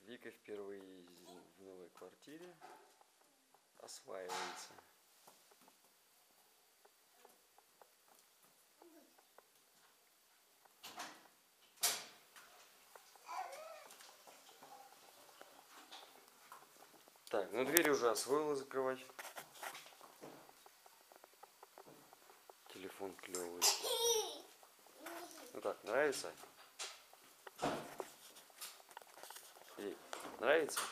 Вика впервые в новой квартире осваивается. Так, ну дверь уже освоила закрывать. Телефон клевый. Ну как, нравится? Эй, нравится?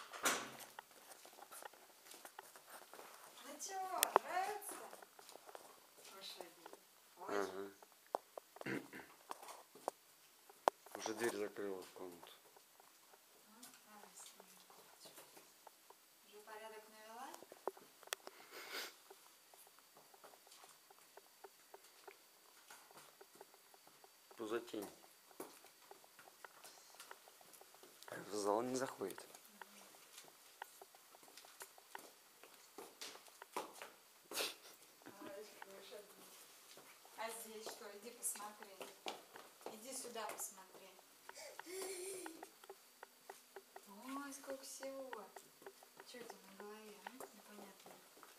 Ну чего, нравится? Ага. Уже дверь закрыла в комнату. Уже порядок навела? Пузатень. В зал не заходит. А здесь что? Иди посмотри. Иди сюда посмотри. Ой, сколько всего. Что это на голове, а? Непонятно.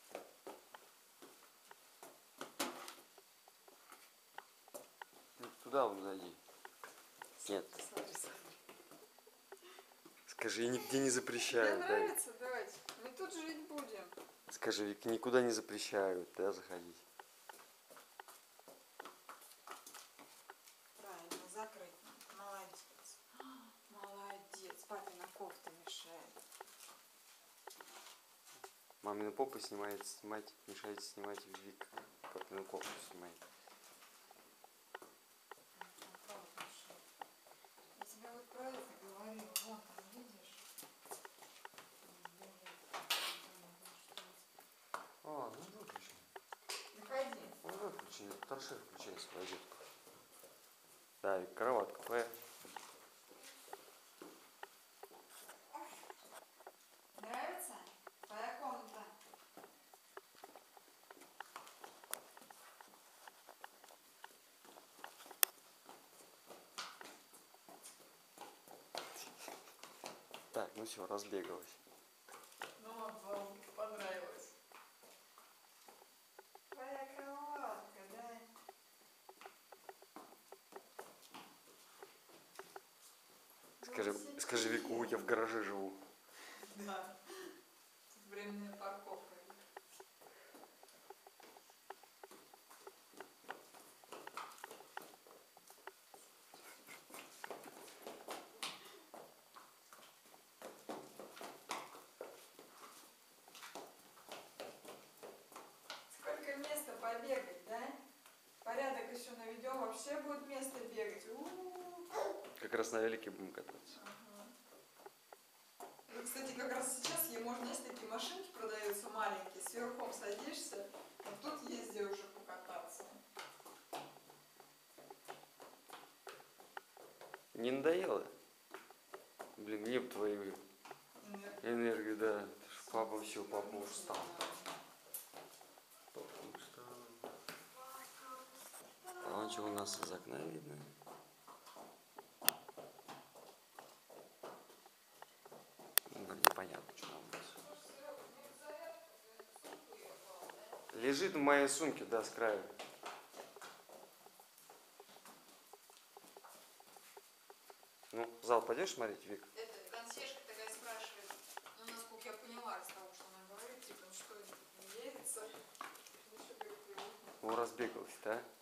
Туда вон зайди. Нет. Смотри, смотри. Скажи, нигде не запрещают. Тебе нравится? Давайте. Мы тут жить будем. Скажи, Вик, никуда не запрещают, да, заходить. Правильно, закрыть. Молодец. Молодец. Папина кофта мешает. Мамину попу снимает, мешает снимать Вик. Папину кофту снимает. Я тебе вот про это говорила. Вон там, видишь? А, ну выключи. Заходи. Ну выключи, торшер включай свою розетку. Да, и кроватка твоя. Нравится? Твоя комната. Так, ну все, разбегалась. Ну, вам понравилось. Твоя кроватка, да? Скажи Вику, я в гараже живу. Да. Тут временная парковка. Сколько места побегать, да? Порядок еще наведем, вообще будет место бегать. Как раз на велике будем кататься. Ага. Вот, кстати, как раз сейчас можно, есть такие машинки, продаются маленькие, сверху садишься, вот тут езди уже покататься. Не надоело? Блин, мне бы твою энергию, да. Папа все, папа устал. Папа устал. А вон что у нас из окна видно? Ну, непонятно, что там у нас. Лежит в моей сумке, да, с краю. Ну, в зал пойдешь смотреть, Вик? Это консьержка такая спрашивает, ну, насколько я поняла из того, что она говорит, типа, ну что, не верится? О, разбегалась, да?